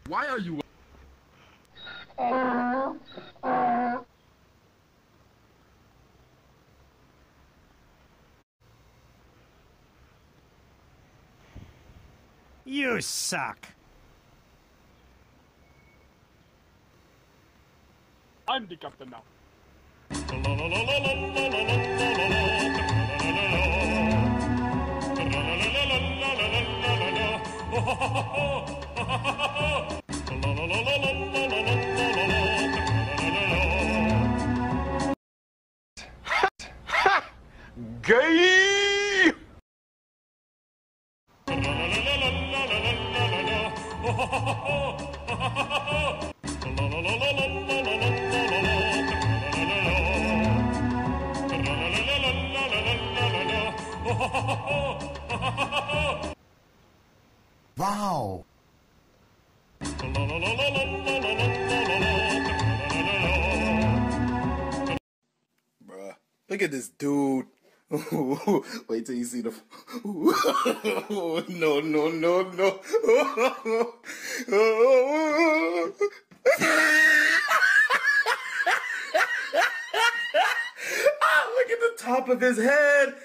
Why are you? You suck. I'm the captain now. Gay! Wow. Bruh, look at this dude. Wait till you see the. No, no, no, no. Look at the top of his head.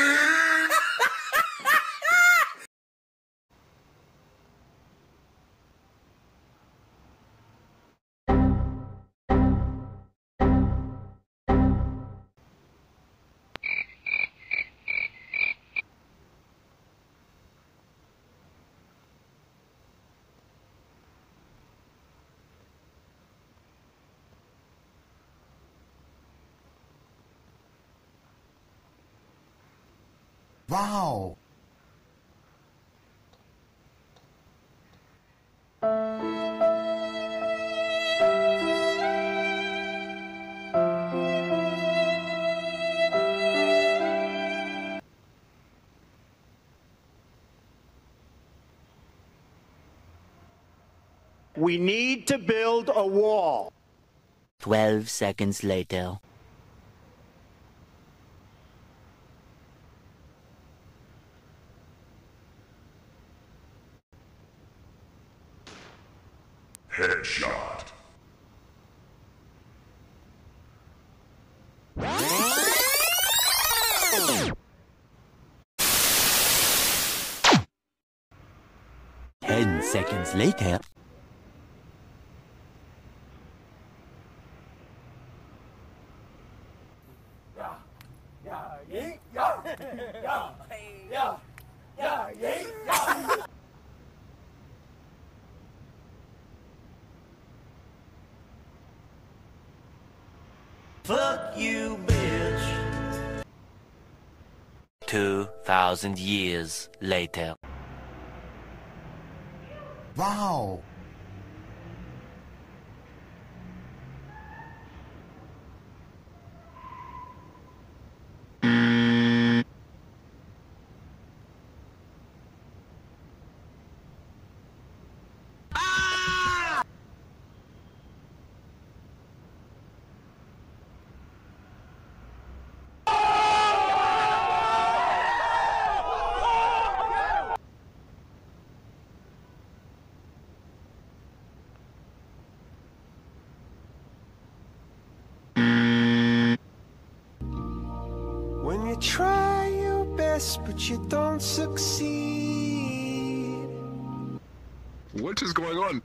Wow. We need to build a wall. 12 seconds later. Headshot. Ten seconds later. Fuck you, bitch. 2,000 years later. Wow. When you try your best, but you don't succeed. What is going on?